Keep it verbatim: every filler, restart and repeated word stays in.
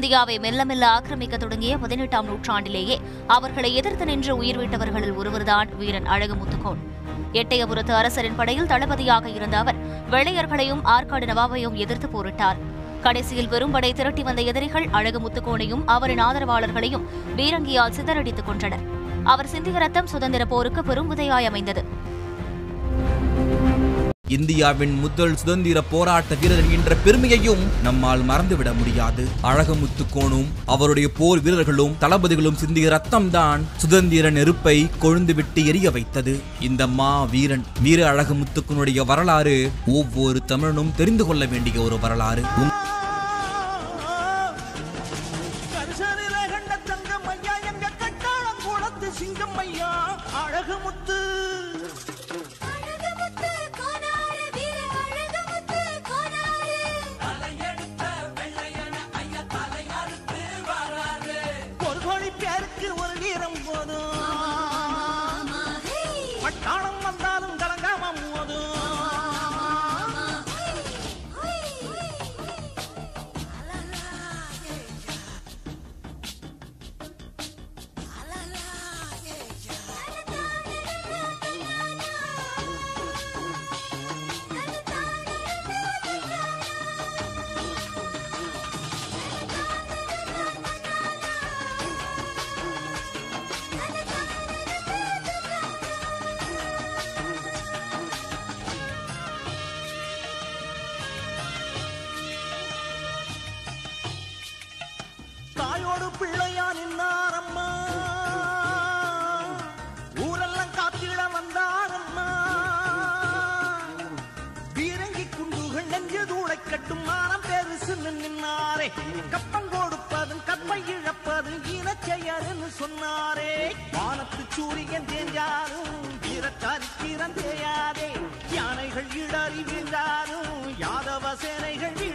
இந்தியாவை மெல்ல மெல்ல ஆக்கிரமிக்க தொடங்கிய பதினெட்டாம் நூற்றாண்டிலேயே அவர்களை எதிர்த்து நின்று உயிர்விட்டவர்களில் ஒருவர்தான் வீரன் அழகுமுத்துக்கோன். எட்டயபுரத்து அரசரின் படையில் தளபதியாக இருந்த அவர் வெள்ளையர்களையும் ஆற்காடு நவாபையும் எதிர்த்து போரிட்டார். கடைசியில் பெரும்படை திரட்டி வந்த எதிரிகள் அழகுமுத்துக்கோனையும் அவரின் ஆதரவாளர்களையும் பீரங்கியால் சிதறடித்துக் கொன்றனர். அவர் சிந்திய ரத்தம் சுதந்திர போருக்கு பெரும் விதையாய் அமைந்தது. இந்தியாவின் முதல் சுதந்திர போராட்ட வீரர் என்ற பெருமையையும் நம்மால் மறந்துவிட முடியாது. அழகுமுத்துக்கோனும் அவருடைய போர் வீரர்களும் தளபதிகளும் சிந்திய ரத்தம் தான் சுதந்திர நெருப்பை கொழுந்துவிட்டு எரிய வைத்தது. இந்த மா வீரன் வீர அழகுமுத்துக்கோனுடைய வரலாறு ஒவ்வொரு தமிழனும் தெரிந்து கொள்ள வேண்டிய ஒரு வரலாறு. அழகுமுத்து ஒரு கோடி பேருக்கு ஒரு வீரம் போதும், பட்டாளம் வந்தாலும் கலங்காம போதும். தாயோடு பிள்ளையா நின்னாரம்மா, ஊரெல்லாம் காத்திட வந்தாரம்மா. பீரங்கி குண்டுகள் நெஞ்சு தூளை கட்டும் மானம் பெருசு நின்னாரே. கப்பம் கொடுப்பதும் கப்பை இழப்பதும் இனச்செயல்னு சொன்னாரே. வானத்து சூரியன் தேஞ்சாலும் வீரச்சாரித்திரம் தேயாதே. யானைகள் இடறி வீழ்ந்தாலும் யாதவ சேனைகள்